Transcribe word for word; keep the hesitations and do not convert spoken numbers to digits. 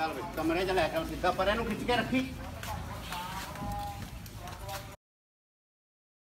ਚੱਲ ਵੇ ਕਮਰੇ 'ਚ ਲੈ ਚੱਲ ਸਿੱਧਾ ਪਰੇ ਨੂੰ ਖਿੱਚ ਕੇ ਰੱਖੀ।